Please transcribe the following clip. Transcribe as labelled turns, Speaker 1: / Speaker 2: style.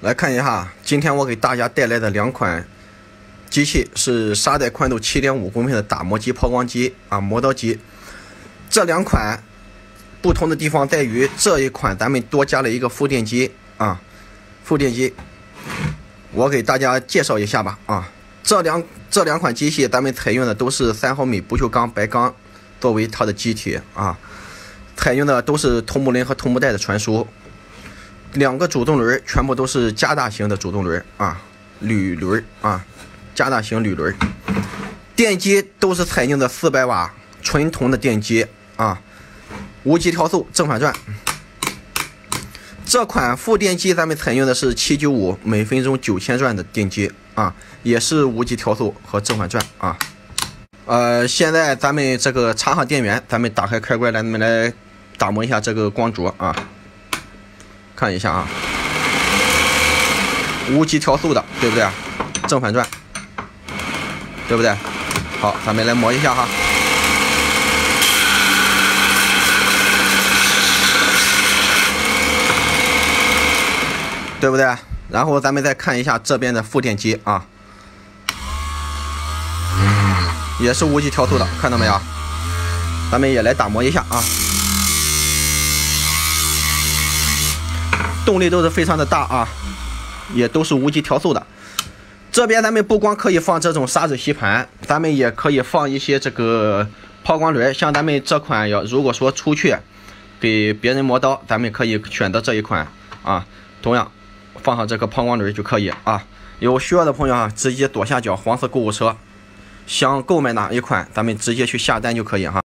Speaker 1: 来看一下，今天我给大家带来的两款机器是沙袋宽度 7.5 公分的打磨机、抛光机磨刀机。这两款不同的地方在于，这一款咱们多加了一个负电机负电机，我给大家介绍一下吧这两款机器咱们采用的都是3毫米不锈钢白钢作为它的机体采用的都是同步轮和同步带的传输。两个主动轮全部都是加大型的主动轮铝轮加大型铝轮。电机都是采用的400瓦纯铜的电机无级调速正反转。这款负电机咱们采用的是795每分钟9000转的电机也是无级调速和正反转现在咱们这个插上电源，咱们打开开关，咱们来打磨一下这个光轴看一下无级调速的，对不对？正反转，对不对？好，咱们来磨一下对不对？然后咱们再看一下这边的负电机也是无级调速的，看到没有？咱们也来打磨一下动力都是非常的大也都是无级调速的。这边咱们不光可以放这种砂纸吸盘，咱们也可以放一些这个抛光轮。像咱们这款如果说出去给别人磨刀，咱们可以选择这一款同样放上这个抛光轮就可以有需要的朋友直接左下角黄色购物车，想购买哪一款咱们直接去下单就可以